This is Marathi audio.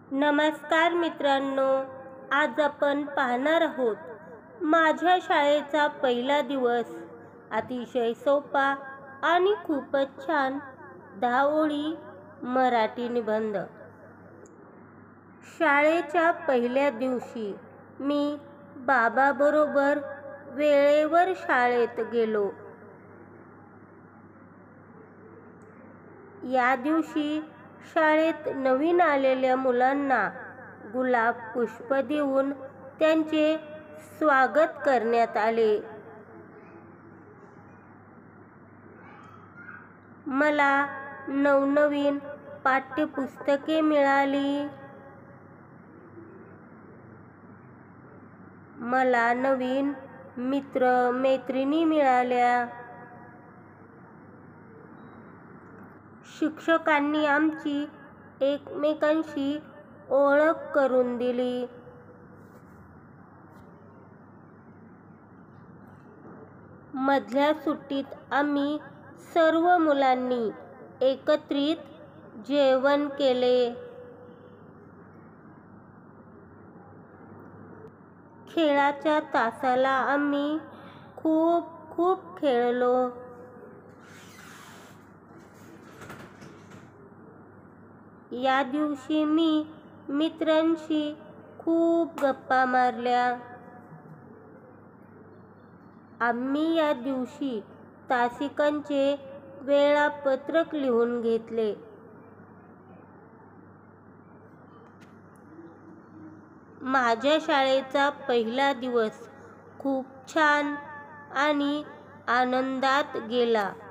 नमस्कार मित्रांनो, आज आपण पाहणार आहोत माझ्या शाळेचा पहिला दिवस. अतिशय सोपा आणि खूपच छान 10 ओळी मराठी निबंध. शाळेच्या पहिल्या दिवशी मी बाबाबरोबर वेळेवर शाळेत गेलो. या दिवशी शाळेत नवीन आलेल्या मुलांना गुलाब पुष्प देऊन त्यांचे स्वागत करण्यात आले. मला नवनवीन पाठ्यपुस्तके मिळाली. मला नवीन मित्र-मैत्रिणी मिळाल्या. शिक्षकांनी आमची एकमेकांशी ओळख करून दिली. मधल्या सुट्टीत आम्ही सर्व मुलांनी एकत्रित जेवण केले. खेळाच्या तासाला आम्ही खूप खेळलो. या दिवशी मी मित्रांशी खूप गप्पा मारल्या. आम्ही या दिवशी तासिकांचे वेळापत्रक लिहून घेतले. माझ्या शाळेचा पहिला दिवस खूप छान आणि आनंदात गेला.